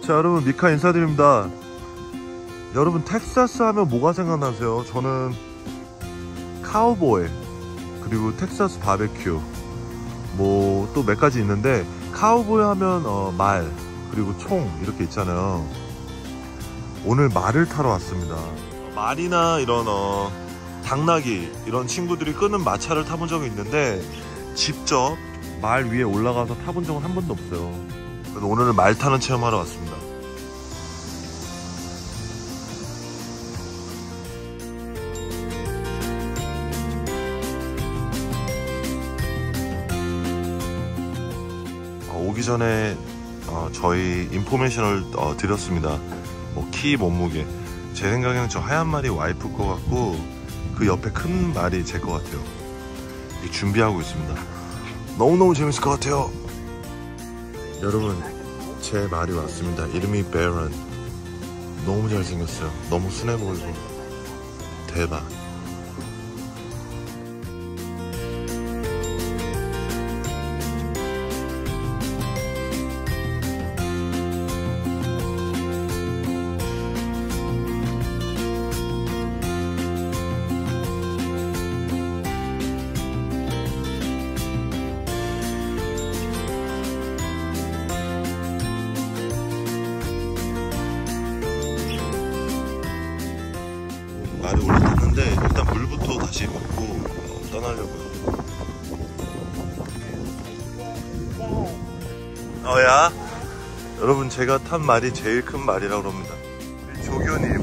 자, 여러분, 미카 인사드립니다. 여러분, 텍사스 하면 뭐가 생각나세요? 저는 카우보이, 그리고 텍사스 바베큐, 뭐 또 몇 가지 있는데, 카우보이 하면 말, 그리고 총 이렇게 있잖아요. 오늘 말을 타러 왔습니다. 말이나 이런 당나귀 이런 친구들이 끄는 마차를 타본 적이 있는데, 직접 말 위에 올라가서 타본 적은 한 번도 없어요. 그래서 오늘은 말 타는 체험하러 왔습니다. 오기 전에 저희 인포메이션을 드렸습니다. 뭐 키, 몸무게. 제 생각에는 저 하얀 말이 와이프 거 같고, 그 옆에 큰 말이 제 거 같아요. 준비하고 있습니다. 너무너무 재밌을 것 같아요. 여러분, 제 말이 왔습니다. 이름이 베런. 너무 잘생겼어요. 너무 순해 보이고 대박. 말이 올라탔는데 일단 물부터 다시 먹고 떠나려고요. 야, 여러분, 제가 탄 말이 제일 큰 말이라고 합니다. 우리 조교님.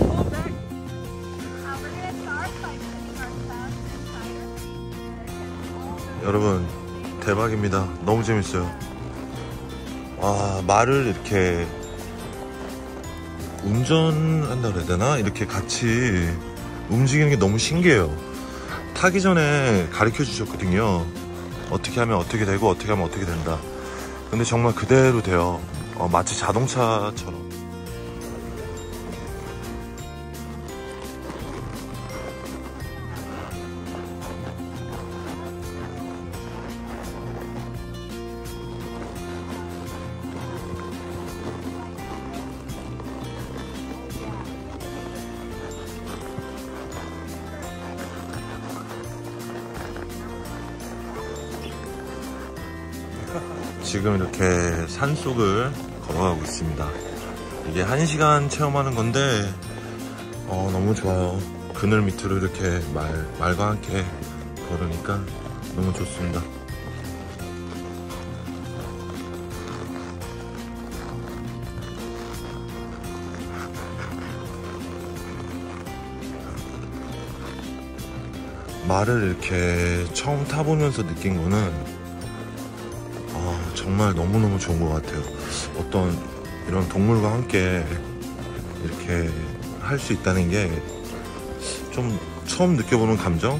여러분, 대박입니다. 너무 재밌어요. 와, 말을 이렇게 운전한다 그래야 되나? 이렇게 같이 움직이는 게 너무 신기해요. 타기 전에 가르쳐 주셨거든요. 어떻게 하면 어떻게 되고 어떻게 하면 어떻게 된다. 근데 정말 그대로 돼요. 마치 자동차처럼. 지금 이렇게 산속을 걸어가고 있습니다. 이게 1시간 체험하는 건데 너무 좋아요. 그늘 밑으로 이렇게 말과 함께 걸으니까 너무 좋습니다. 말을 이렇게 처음 타보면서 느낀 거는 정말 너무너무 좋은 것 같아요. 어떤 이런 동물과 함께 이렇게 할 수 있다는 게 좀 처음 느껴보는 감정?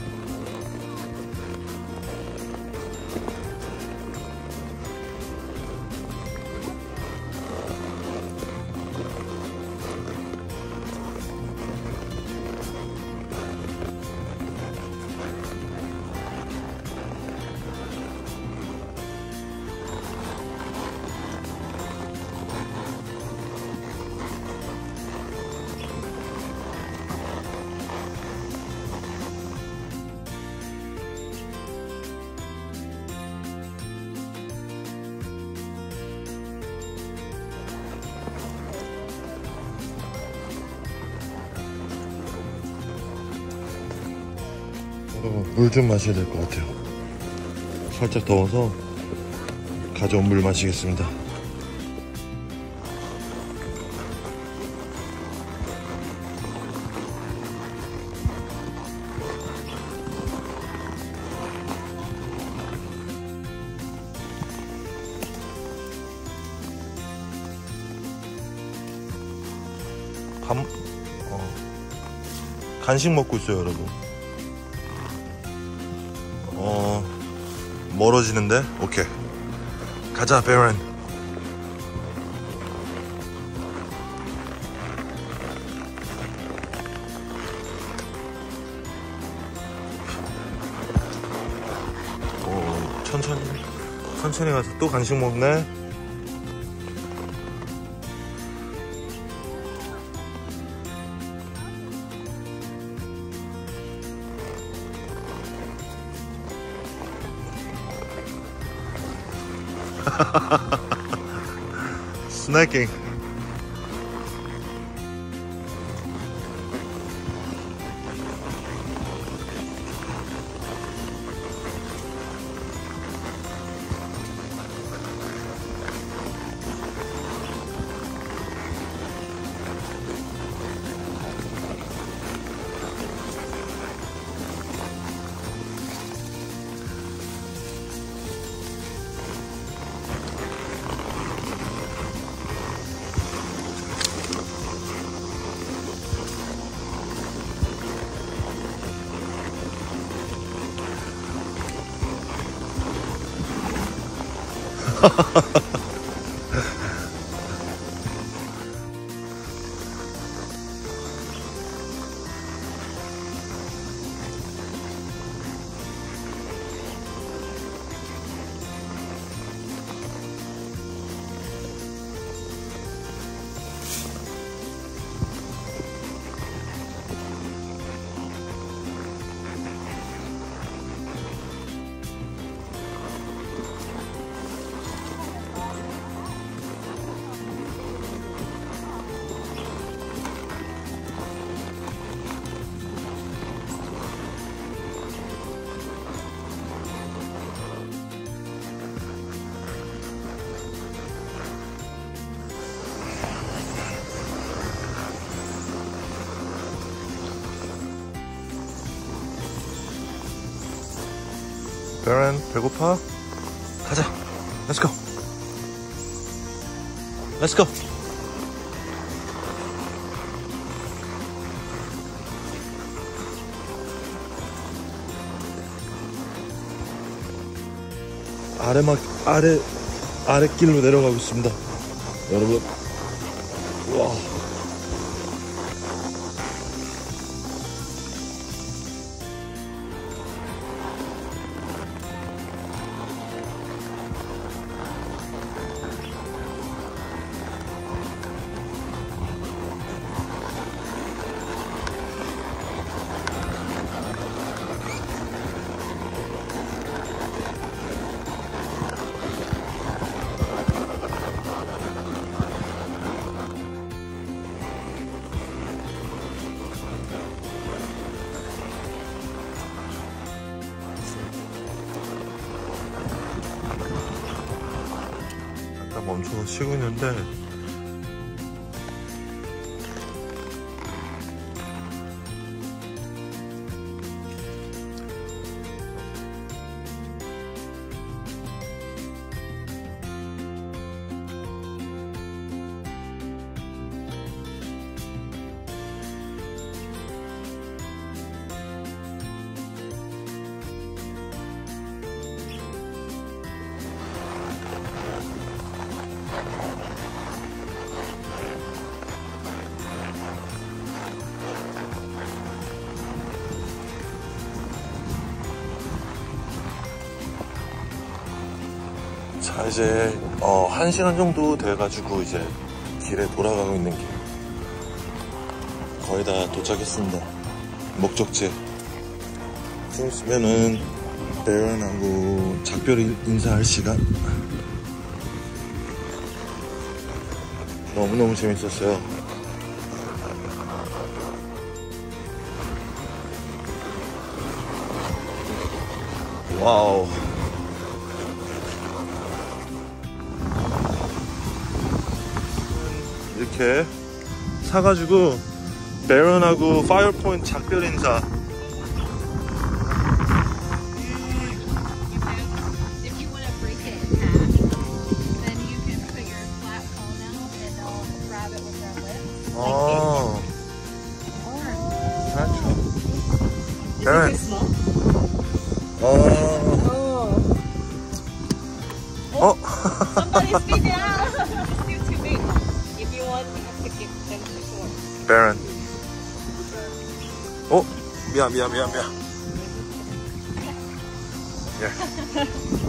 물 좀 마셔야 될 것 같아요. 살짝 더워서 가져온 물 마시겠습니다. 간식 먹고 있어요, 여러분. 멀어지는데? 오케이. 가자, 베런. 천천히 가서 또 간식 먹네. 스낵킹. 베런 배고파? 가자. Let's go. Let's go. 아랫길로 내려가고 있습니다. 여러분. 와. 멈춰서 쉬고 있는데 자, 이제 1시간 정도 돼가지고 이제 길에 돌아가고 있는 길 거의 다 도착했습니다. 목적지 좀 있으면은 베런하고 작별 인사할 시간. 너무너무 재밌었어요. 와우. 이렇게 사가지고 베런하고 파이어 포인트 작별 인사. 어. 베런. Somebody speak out. It's too big. If you want, you have to give them the short. 베런. 미안. 예.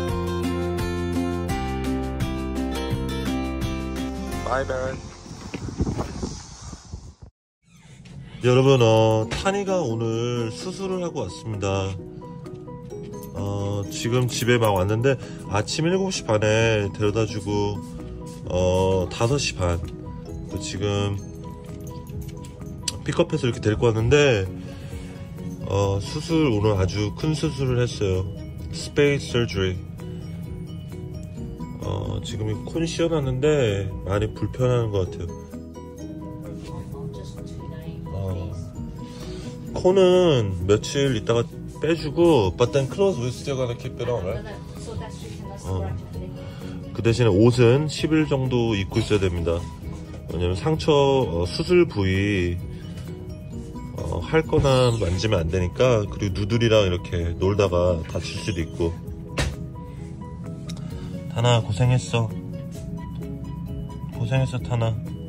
Bye, Baron. 여러분, 타니가 오늘 수술을 하고 왔습니다. 지금 집에 막 왔는데 아침 7시 반에 데려다주고 5시 반 지금 픽업해서 이렇게 데리고 왔는데 수술 오늘 아주 큰 수술을 했어요. 스페이스 서저리. 지금 이 콘 씌워놨는데 많이 불편한 것 같아요. 콘은 며칠 있다가 빼주고 but then clothes we're still gonna keep it on, right? 그 대신에 옷은 10일 정도 입고 있어야 됩니다. 왜냐면 상처 수술 부위 할 거나 만지면 안 되니까. 그리고 누들이랑 이렇게 놀다가 다칠 수도 있고. 타나 고생했어. 고생했어 타나.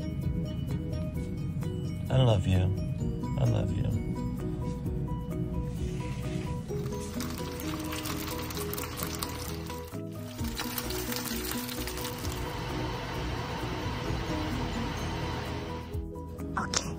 I love you. I love you. 오케이.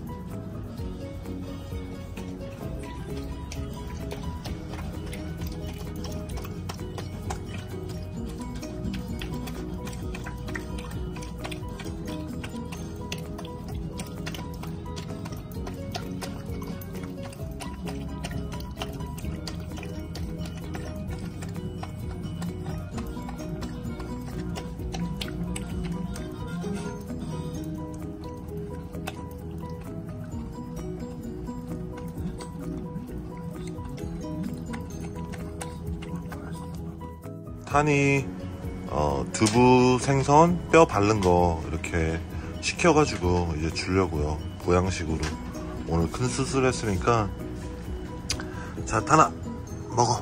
타니 두부 생선 뼈 바른 거 이렇게 시켜가지고 이제 주려고요. 보양식으로. 오늘 큰 수술 했으니까. 자 타나 먹어.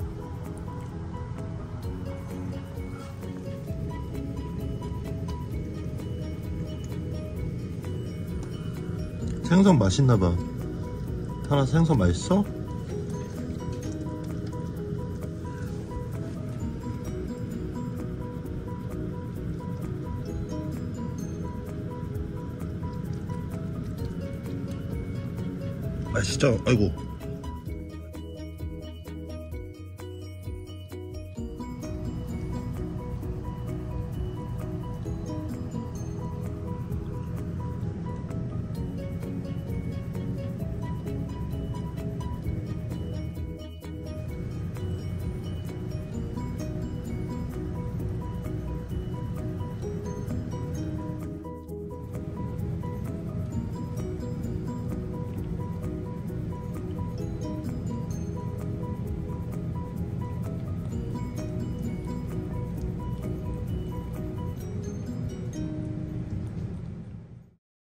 생선 맛있나봐. 타나 생선 맛있어? 맛있죠? 아이고.